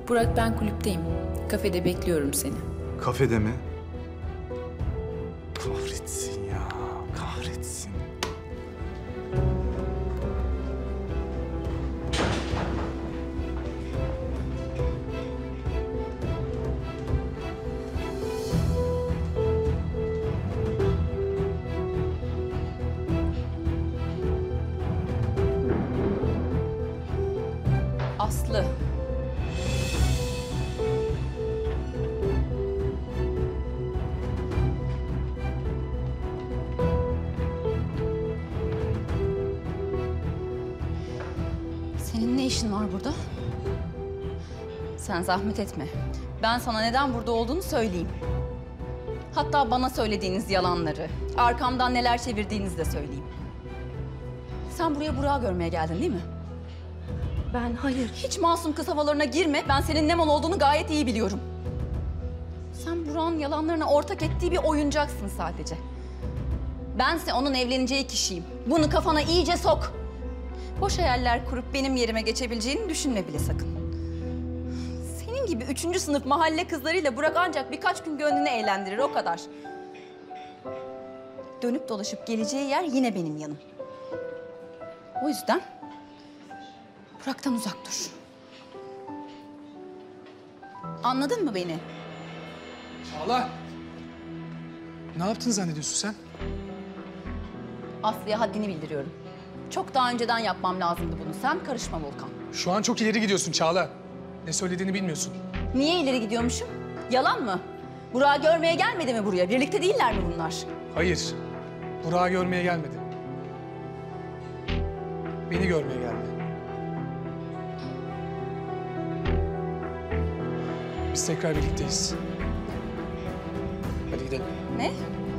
Burak, ben kulüpteyim. Kafede bekliyorum seni. Kafede mi? Kahretsin ya, kahretsin. Aslı. Senin ne işin var burada? Sen zahmet etme. Ben sana neden burada olduğunu söyleyeyim. Hatta bana söylediğiniz yalanları, arkamdan neler çevirdiğinizi de söyleyeyim. Sen buraya Burak'ı görmeye geldin değil mi? Hayır. Hiç masum kız havalarına girme. Ben senin ne mal olduğunu gayet iyi biliyorum. Sen Burak'ın yalanlarına ortak ettiği bir oyuncaksın sadece. Bense onun evleneceği kişiyim. Bunu kafana iyice sok. Boş hayaller kurup benim yerime geçebileceğini düşünme bile sakın. Senin gibi 3. sınıf mahalle kızlarıyla Burak ancak birkaç gün gönlünü eğlendirir, o kadar. Dönüp dolaşıp geleceği yer yine benim yanım. O yüzden Burak'tan uzak dur. Anladın mı beni? Çağla! Ne yaptın zannediyorsun sen? Aslı'ya haddini bildiriyorum. Çok daha önceden yapmam lazımdı bunu. Sen karışma Volkan. Şu an çok ileri gidiyorsun Çağla. Ne söylediğini bilmiyorsun. Niye ileri gidiyormuşum? Yalan mı? Burak'ı görmeye gelmedi mi buraya? Birlikte değiller mi bunlar? Hayır. Burak'ı görmeye gelmedi. Beni görmeye geldi. Biz tekrar birlikteyiz. Hadi gidelim. Ne?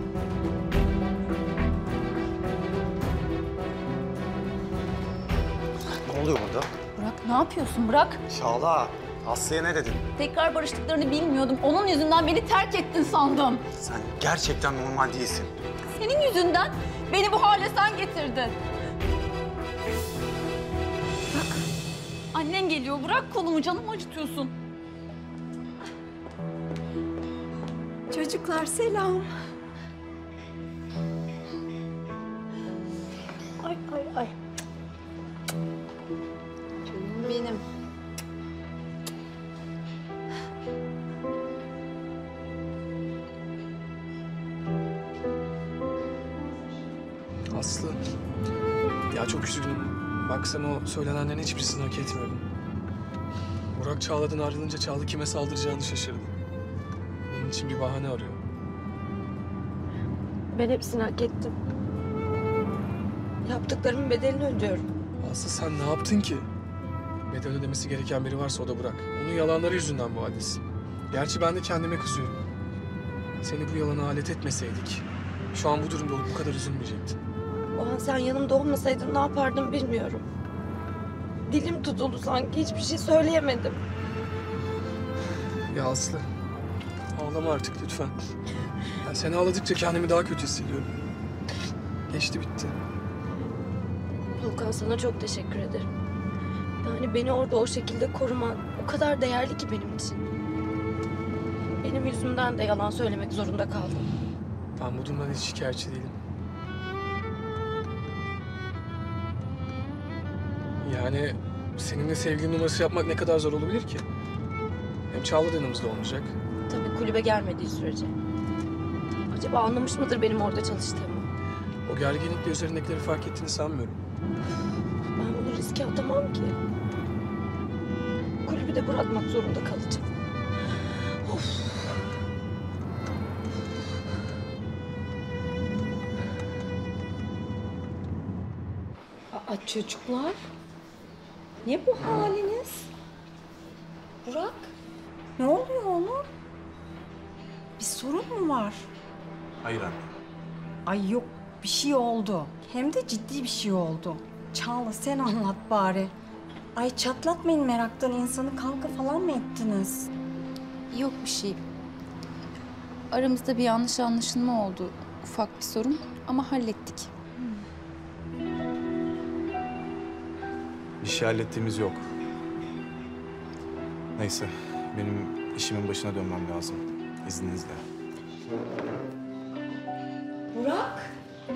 Ne oluyor burada? Burak ne yapıyorsun? Burak. Çağla, Aslı'ya ne dedin? Tekrar barıştıklarını bilmiyordum. Onun yüzünden beni terk ettin sandım. Sen gerçekten normal değilsin. Senin yüzünden beni bu hale sen getirdin. Bak, annen geliyor. Bırak kolumu, canımı acıtıyorsun. Çocuklar selam. Ay. Canım benim. Aslı. Ya çok üzgünüm. Bak sen o söylenenlerin hiçbirisini hak etmiyordun. Burak Çağla'dan ayrılınca Çağla kime saldıracağını şaşırdı. Bunun için bir bahane arıyor. Ben hepsini hak ettim. Yaptıklarımın bedelini ödüyorum. Aslı sen ne yaptın ki? Bedel ödemesi gereken biri varsa o da Burak. Onun yalanları yüzünden bu haldesin. Gerçi ben de kendime kızıyorum. Seni bu yalana alet etmeseydik, şu an bu durumda olup bu kadar üzülmeyecektin. O an sen yanımda olmasaydın ne yapardım bilmiyorum. Dilim tutuldu sanki, hiçbir şey söyleyemedim. Ya Aslı, ağlama artık lütfen. Ya seni ağladıkça kendimi daha kötü hissediyorum. Geçti bitti. Volkan, sana çok teşekkür ederim. Yani beni orada o şekilde koruman o kadar değerli ki benim için. Benim yüzümden de yalan söylemek zorunda kaldım. Ben bu durumdan hiç şikayetçi değilim. Yani seninle sevgili numarası yapmak ne kadar zor olabilir ki? Hem Çağla da yanımızda olmayacak. Tabii kulübe gelmediği sürece. Acaba anlamış mıdır benim orada çalıştığımı? O gerginlikle üzerindekileri fark ettiğini sanmıyorum. Ben bunu riske atamam ki. Kulübü de bırakmak zorunda kalacağım. Of. Çocuklar, ne bu haliniz? Burak, ne oluyor oğlum? Bir sorun mu var? Hayır anne. Ay yok, bir şey oldu. Hem de ciddi bir şey oldu. Çağla sen anlat bari. Ay çatlatmayın meraktan insanı, kavga falan mı ettiniz? Yok bir şey. Aramızda bir yanlış anlaşılma oldu. Ufak bir sorun ama hallettik. Bir şey hallettiğimiz yok. Neyse, benim işimin başına dönmem lazım. İzninizle. Burak.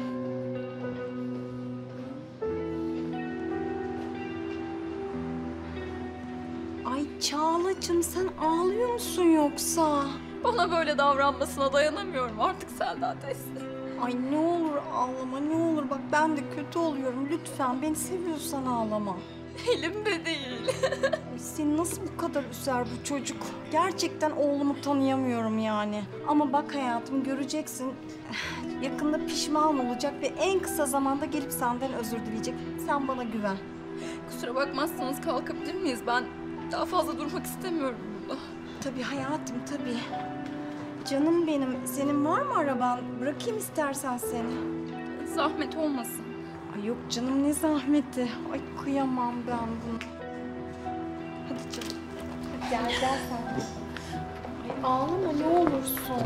Ay Çağla'cığım sen ağlıyor musun yoksa? Bana böyle davranmasına dayanamıyorum artık Selda teyze. Ay ne olur ağlama ne olur. Bak ben de kötü oluyorum. Lütfen beni seviyorsan ağlama. Elimde değil. Ay seni nasıl bu kadar üzer bu çocuk? Gerçekten oğlumu tanıyamıyorum yani. Ama bak hayatım göreceksin. Yakında pişman olacak ve en kısa zamanda gelip senden özür dileyecek. Sen bana güven. Kusura bakmazsanız kalkabilir miyiz? Ben daha fazla durmak istemiyorum burada. Tabii hayatım tabii. Canım benim, senin var mı araban? Bırakayım istersen seni. Zahmet olmasın. Ay yok canım ne zahmeti. Ay kıyamam ben bunu. Hadi canım. Hadi gel sen. Ay ağlama ne olursun.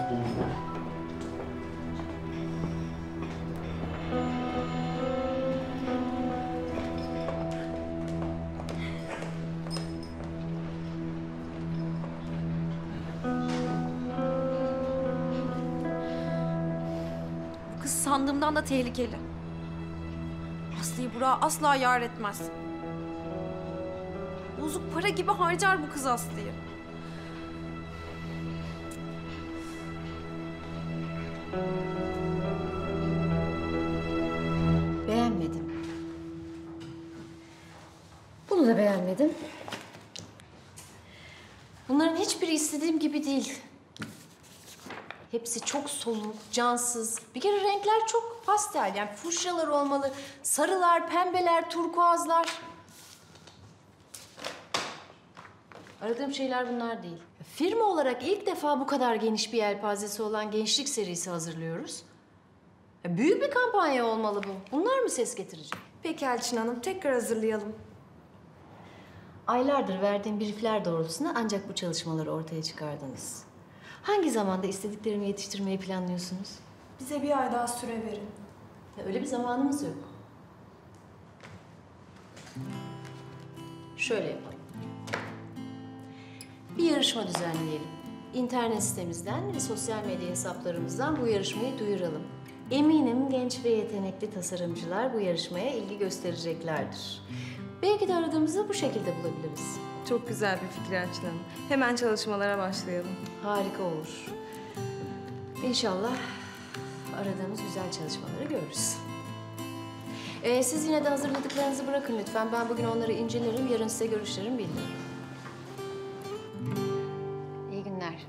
Bu kız sandığımdan da tehlikeli. Aslı'yı Burak'a asla yar etmez. Bozuk para gibi harcar bu kız Aslı'yı. Beğenmedim. Bunu da beğenmedim. Bunların hiçbiri istediğim gibi değil. Hepsi çok soluk, cansız. Bir kere renkler çok pastel. Yani fuşyalar olmalı. Sarılar, pembeler, turkuazlar. Aradığım şeyler bunlar değil. Firma olarak ilk defa bu kadar geniş bir yelpazesi olan gençlik serisi hazırlıyoruz. Büyük bir kampanya olmalı bu. Bunlar mı ses getirecek? Peki Elçin Hanım, tekrar hazırlayalım. Aylardır verdiğim briefler doğrultusunda ancak bu çalışmaları ortaya çıkardınız. Hangi zamanda istediklerimi yetiştirmeyi planlıyorsunuz? Bize bir ay daha süre verin. Öyle bir zamanımız yok. Şöyle yapalım. Bir yarışma düzenleyelim. İnternet sitemizden ve sosyal medya hesaplarımızdan bu yarışmayı duyuralım. Eminim genç ve yetenekli tasarımcılar bu yarışmaya ilgi göstereceklerdir. Belki de aradığımızı bu şekilde bulabiliriz. Çok güzel bir fikir Elçin Hanım. Hemen çalışmalara başlayalım. Harika olur. İnşallah aradığımız güzel çalışmaları görürüz. Siz yine de hazırladıklarınızı bırakın lütfen. Ben bugün onları incelerim, yarın size görüşlerimi bildiririm. İyi günler.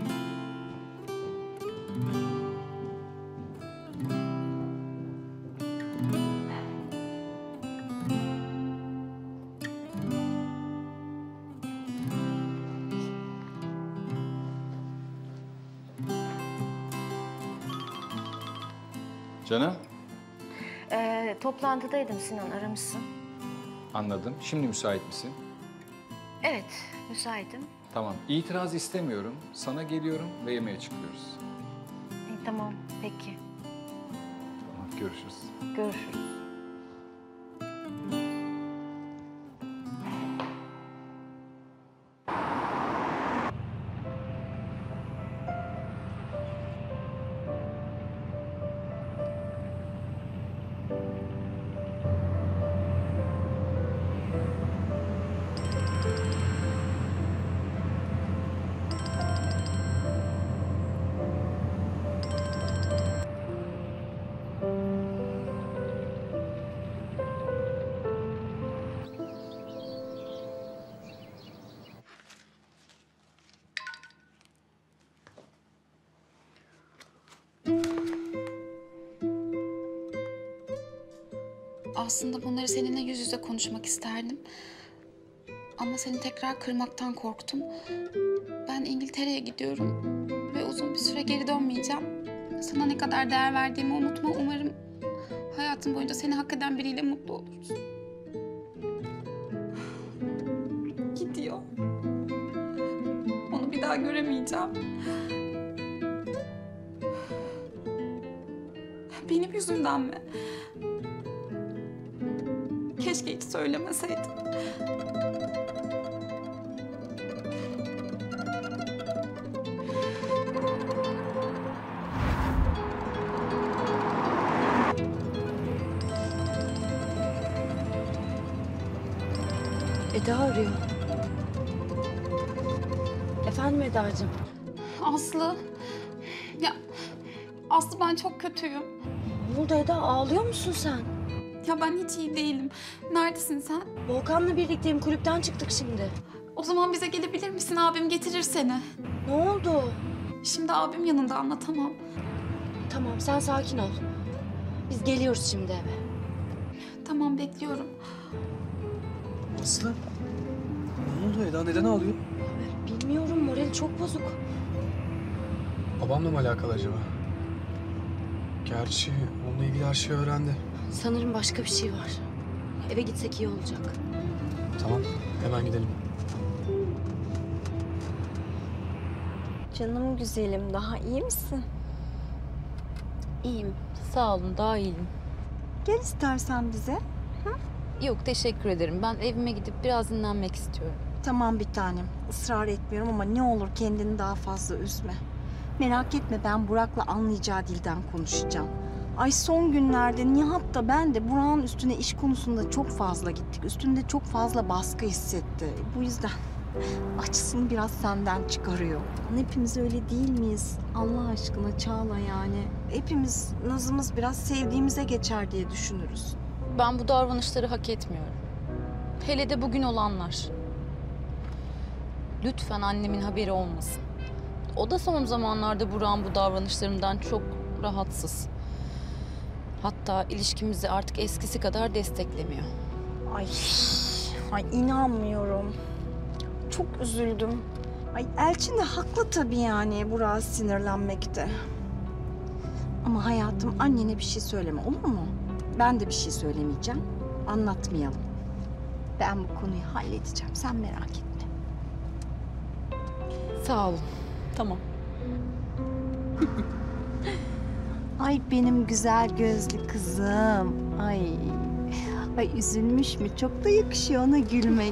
Canım, Toplantıdaydım Sinan, aramışsın. anladım. Şimdi müsait misin? Evet, müsaitim. Tamam, itiraz istemiyorum. Sana geliyorum ve yemeğe çıkıyoruz. İyi, tamam, peki. Tamam, görüşürüz. Görüşürüz. Aslında bunları seninle yüz yüze konuşmak isterdim. Ama seni tekrar kırmaktan korktum. Ben İngiltere'ye gidiyorum ve uzun bir süre geri dönmeyeceğim. Sana ne kadar değer verdiğimi unutma. Umarım hayatın boyunca seni hak eden biriyle mutlu oluruz. Gidiyor. Onu bir daha göremeyeceğim. Benim yüzümden mi? Keşke hiç söylemeseydim. Eda arıyor. Efendim Eda'cığım? Aslı. Ya Aslı ben çok kötüyüm. Ne oldu Eda? Ağlıyor musun sen? Ya ben hiç iyi değilim. Neredesin sen? Volkan'la birlikteyim. Kulüpten çıktık şimdi. O zaman bize gelebilir misin? Abim getirir seni. Ne oldu? Şimdi abim yanında, anlatamam. Tamam sen sakin ol. Biz geliyoruz şimdi eve. Tamam, bekliyorum. Aslı. Ne oldu Eda? Neden ağlıyor? Bilmiyorum, morali çok bozuk. Babamla mı alakalı acaba? Gerçi onunla ilgili her şeyi öğrendi. Sanırım başka bir şey var. Eve gitsek iyi olacak. Tamam, hemen gidelim. Canım güzelim, daha iyi misin? İyiyim. Sağ olun, daha iyiyim. Gel istersen bize. Yok, teşekkür ederim. Ben evime gidip biraz dinlenmek istiyorum. Tamam bir tanem. Israr etmiyorum ama ne olur kendini daha fazla üzme. Merak etme, ben Burak'la anlayacağı dilden konuşacağım. Ay son günlerde Nihat da ben de Burak'ın üstüne iş konusunda çok fazla gittik. Üstünde çok fazla baskı hissetti. Bu yüzden açısını biraz senden çıkarıyor. Hepimiz öyle değil miyiz? Allah aşkına Çağla yani. Hepimiz nazımız biraz sevdiğimize geçer diye düşünürüz. Ben bu davranışları hak etmiyorum. Hele de bugün olanlar. Lütfen annemin haberi olmasın. O da son zamanlarda Burak'ın bu davranışlarımdan çok rahatsız. Hatta ilişkimizi artık eskisi kadar desteklemiyor. Ay inanmıyorum. Çok üzüldüm. Ay Elçin de haklı tabii yani Burak'a sinirlenmekte. Ama hayatım annene bir şey söyleme olur mu? Ben de bir şey söylemeyeceğim. Anlatmayalım. Ben bu konuyu halledeceğim. Sen merak etme. Sağ olun. Tamam. Ay benim güzel gözlü kızım. Ay üzülmüş mü? Çok da yakışıyor ona gülmek.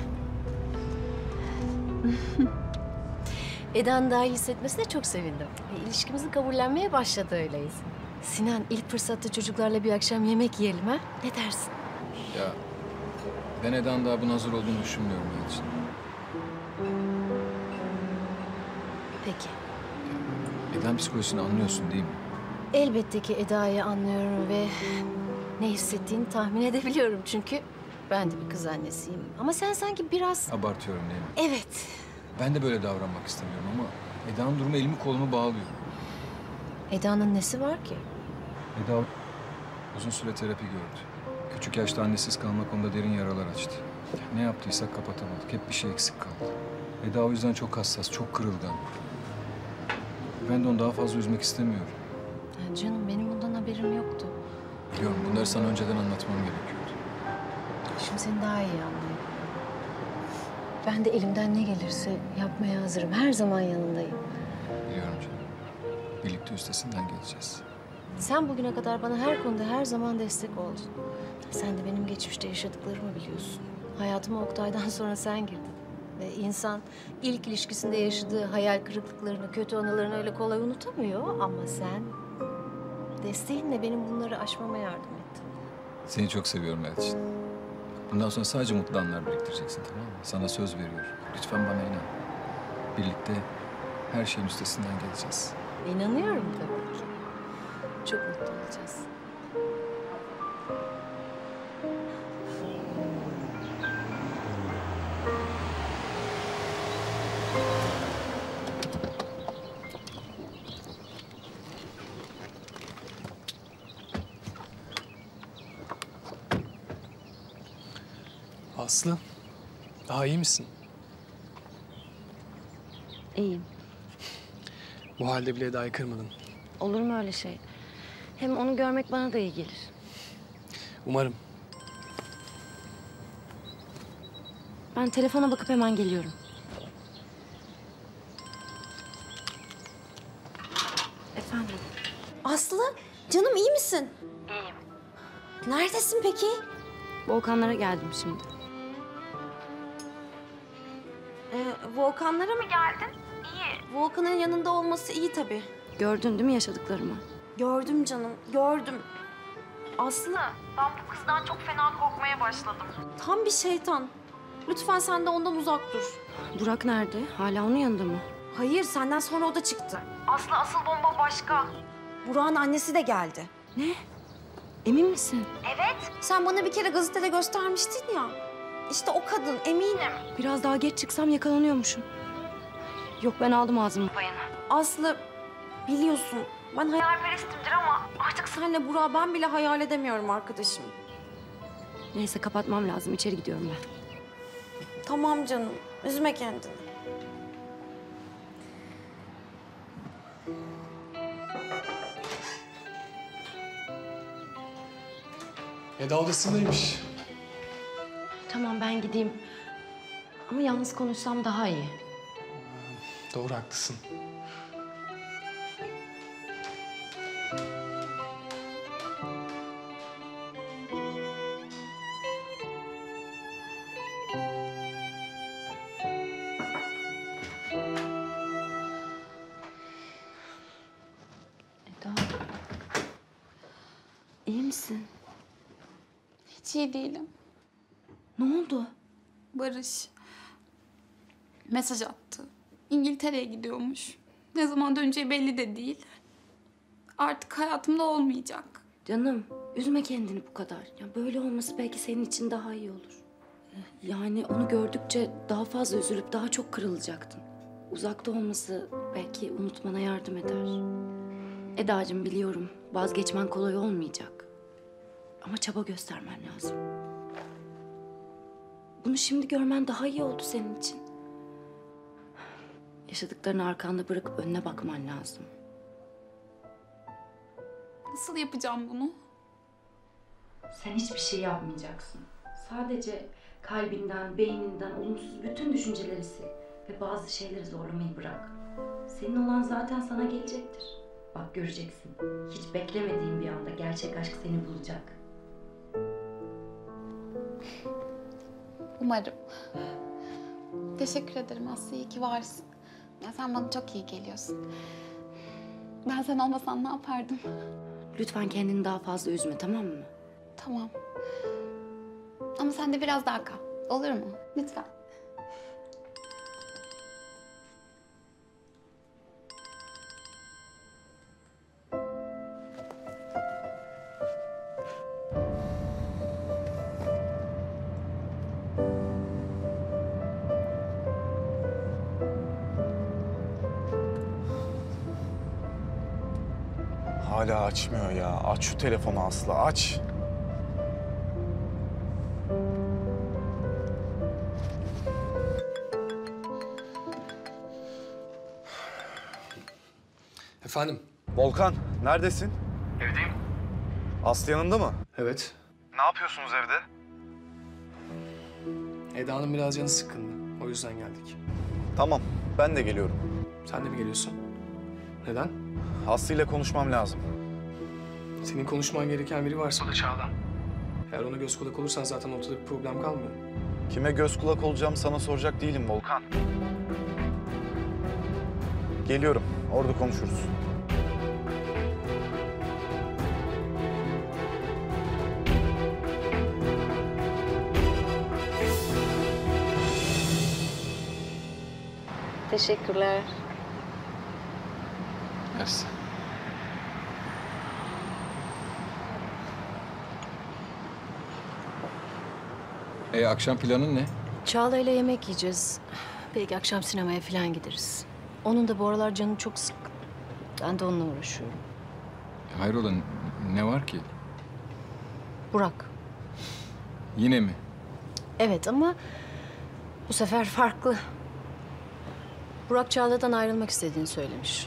Eda'nın daha iyi hissetmesine çok sevindim. İlişkimizi kabullenmeye başladı öyleyiz. Sinan, ilk fırsatta çocuklarla bir akşam yemek yiyelim ha? Ne dersin? Ya ben Eda'nın daha buna hazır olduğunu düşünmüyorum Yalçın. Peki. Eda'nın psikolojisini anlıyorsun değil mi? Elbette ki Eda'yı anlıyorum ve ne hissettiğini tahmin edebiliyorum çünkü ben de bir kız annesiyim. Ama sen sanki biraz... Abartıyorum değil mi? Evet. Ben de böyle davranmak istemiyorum ama Eda'nın durumu elimi kolumu bağlıyor. Eda'nın nesi var ki? Eda uzun süre terapi gördü. Küçük yaşta annesiz kalmak onda derin yaralar açtı. Ne yaptıysak kapatamadık. Hep bir şey eksik kaldı. Eda o yüzden çok hassas, çok kırılgan. Ben de onu daha fazla üzmek istemiyorum. Ya canım benim bundan haberim yoktu. Biliyorum bunları sana önceden anlatmam gerekiyordu. Şimdi seni daha iyi anlıyorum. Ben de elimden ne gelirse yapmaya hazırım. Her zaman yanındayım. Biliyorum canım. Birlikte üstesinden geleceğiz. Sen bugüne kadar bana her konuda her zaman destek oldun. Sen de benim geçmişte yaşadıklarımı biliyorsun. Hayatıma Oktay'dan sonra sen girdin. Ve insan ilk ilişkisinde yaşadığı hayal kırıklıklarını, kötü anılarını öyle kolay unutamıyor. Ama sen desteğinle benim bunları aşmama yardım ettin. Seni çok seviyorum Elçin. Bundan sonra sadece mutlu anlar biriktireceksin, tamam mı? Sana söz veriyorum. Lütfen bana inan. Birlikte her şeyin üstesinden geleceğiz. İnanıyorum tabii ki. Çok mutlu olacağız. Aslı, daha iyi misin? İyiyim. Bu halde bile Eda'yı kırmadın. Olur mu öyle şey? Hem onu görmek bana da iyi gelir. Umarım. Ben telefona bakıp hemen geliyorum. Efendim? Aslı, canım iyi misin? İyiyim. Neredesin peki? Volkanlara geldim şimdi. Volkanlara mı geldin? İyi. Volkan'ın yanında olması iyi tabii. Gördün değil mi yaşadıklarımı? Gördüm canım, gördüm. Aslı, ben bu kızdan çok fena korkmaya başladım. Tam bir şeytan. Lütfen sen de ondan uzak dur. Burak nerede? Hala onun yanında mı? Hayır, senden sonra o da çıktı. Aslı asıl bomba başka. Burak'ın annesi de geldi. Ne? Emin misin? Evet. Sen bana bir kere gazetede göstermiştin ya. İşte o kadın, eminim. Biraz daha geç çıksam yakalanıyormuşum. Yok, ben aldım ağzımın payını. Aslı, biliyorsun ben hayalperestimdir ama artık senle Burak'ı ben bile hayal edemiyorum arkadaşım. Neyse, kapatmam lazım. İçeri gidiyorum ben. Tamam canım, üzme kendini. Eda odasındaymış. Tamam, ben gideyim. Ama yalnız konuşsam daha iyi. Doğru, haklısın. Eda. İyi misin? Hiç iyi değilim. Ne oldu? Barış mesaj attı. İngiltere'ye gidiyormuş. Ne zaman döneceği belli de değil. Artık hayatımda olmayacak. Canım, üzme kendini bu kadar. Ya böyle olması belki senin için daha iyi olur. Yani onu gördükçe daha fazla üzülüp daha çok kırılacaktın. Uzakta olması belki unutmana yardım eder. Edacığım, biliyorum vazgeçmen kolay olmayacak. Ama çaba göstermen lazım. Bunu şimdi görmen daha iyi oldu senin için. Yaşadıklarını arkanda bırakıp önüne bakman lazım. Nasıl yapacağım bunu? Sen hiçbir şey yapmayacaksın. Sadece kalbinden, beyninden olumsuz bütün düşünceleri sil. Ve bazı şeyleri zorlamayı bırak. Senin olan zaten sana gelecektir. Bak, göreceksin. Hiç beklemediğin bir anda gerçek aşk seni bulacak. Umarım. Teşekkür ederim Aslı. İyi ki varsın. Ya sen bana çok iyi geliyorsun. Ben sen olmasan ne yapardım? Lütfen kendini daha fazla üzme, tamam mı? Tamam. Ama sen de biraz daha kal. Olur mu? Lütfen. Hala açmıyor ya. Aç şu telefonu Aslı, aç. Efendim? Volkan, neredesin? Evdeyim. Aslı yanında mı? Evet. Ne yapıyorsunuz evde? Eda'nın biraz canı sıkkındı. O yüzden geldik. Tamam, ben de geliyorum. Sen de mi geliyorsun? Neden? Aslı ile konuşmam lazım. Senin konuşman gereken biri varsa o da Çağla. Eğer ona göz kulak olursan zaten ortada bir problem kalmıyor. Kime göz kulak olacağım sana soracak değilim Volkan. Geliyorum, orada konuşuruz. Teşekkürler. Mersi. Akşam planın ne? Çağla ile yemek yiyeceğiz. Belki akşam sinemaya falan gideriz. Onun da bu aralar canı çok sıkkın. Ben de onunla uğraşıyorum. Hayrola, ne var ki? Burak. Yine mi? Evet ama bu sefer farklı. Burak Çağla'dan ayrılmak istediğini söylemiş.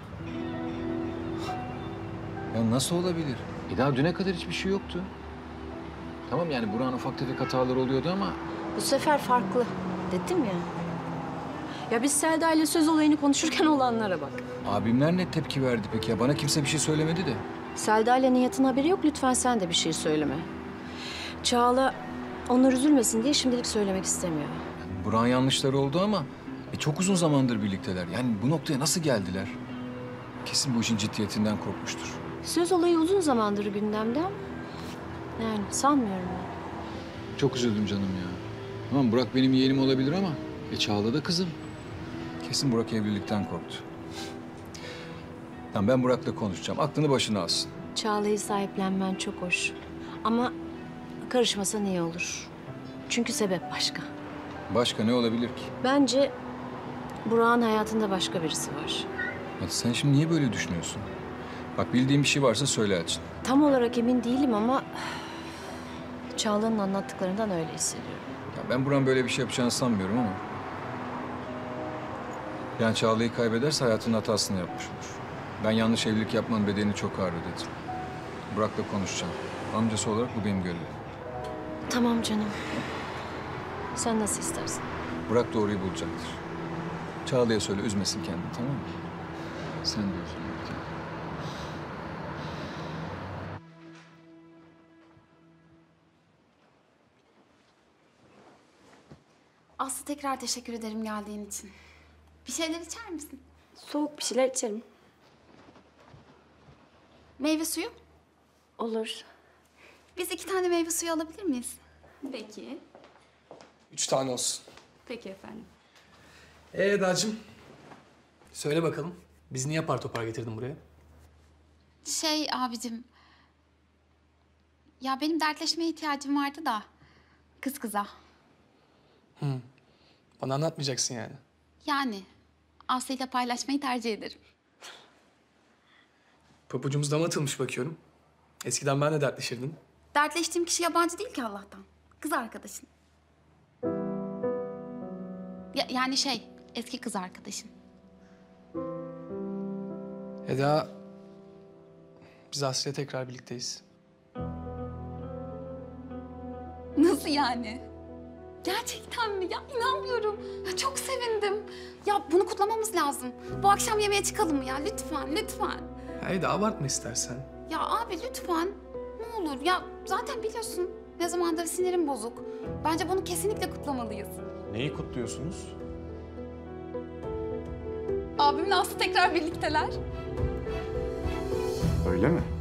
Ya nasıl olabilir? Daha düne kadar hiçbir şey yoktu. Tamam, yani Burak'ın ufak tefek hataları oluyordu ama... Bu sefer farklı dedim ya. Ya biz Selda ile söz olayını konuşurken olanlara bak. Abimler ne tepki verdi peki ya? Bana kimse bir şey söylemedi de. Selda ile Nihat'ın haberi yok. Lütfen sen de bir şey söyleme. Çağla onlar üzülmesin diye şimdilik söylemek istemiyor. Burak'ın yanlışları oldu ama çok uzun zamandır birlikteler. Yani bu noktaya nasıl geldiler? Kesin bu işin ciddiyetinden korkmuştur. Söz olayı uzun zamandır gündemde ama yani sanmıyorum ben. Çok üzüldüm canım ya. Tamam Burak benim yeğenim olabilir ama Çağla da kızım. Kesin Burak evlilikten korktu. Tamam ben Burak'la konuşacağım. Aklını başına alsın. Çağla'yı sahiplenmen çok hoş. Ama karışmasan iyi olur. Çünkü sebep başka. Başka ne olabilir ki? Bence Burak'ın hayatında başka birisi var. Hadi sen şimdi niye böyle düşünüyorsun? Bak bildiğin bir şey varsa söyle Elçin. Tam olarak emin değilim ama Çağla'nın anlattıklarından öyle hissediyorum. Ya ben Burak'ın böyle bir şey yapacağını sanmıyorum ama... Yani Çağla'yı kaybederse hayatının hatasını yapmış olur. Ben yanlış evlilik yapmanın bedelini çok ağır ödedim. Burak'la konuşacağım. Amcası olarak bu benim görevim. Tamam canım. Sen nasıl istersen. Burak doğruyu bulacaktır. Çağla'ya söyle üzmesin kendini, tamam mı? Sen de üzülme. Aslı tekrar teşekkür ederim geldiğin için. Bir şeyler içer misin? Soğuk bir şeyler içerim. Meyve suyu? Olur. Biz 2 tane meyve suyu alabilir miyiz? Peki. 3 tane olsun. Peki efendim. Eda'cığım. Söyle bakalım. Biz niye apar topar getirdin buraya? Abicim. Ya benim dertleşmeye ihtiyacım vardı da. Kız kıza. Bana anlatmayacaksın yani. Yani Aslı'yla paylaşmayı tercih ederim. Pabucumuz dama atılmış bakıyorum. Eskiden ben de dertleşirdim. Dertleştiğim kişi yabancı değil ki Allah'tan. Kız arkadaşın. Yani eski kız arkadaşın. Eda, biz Aslı'yla tekrar birlikteyiz. Nasıl yani? Gerçekten mi? Ya inanmıyorum. Ya çok sevindim. Ya bunu kutlamamız lazım. Bu akşam yemeğe çıkalım mı ya? Lütfen, lütfen. Ya Eda abartma istersen. Ya abi lütfen. Ne olur. Ya zaten biliyorsun ne zamandır sinirim bozuk. Bence bunu kesinlikle kutlamalıyız. Neyi kutluyorsunuz? Abimle Aslı tekrar birlikteler. Öyle mi?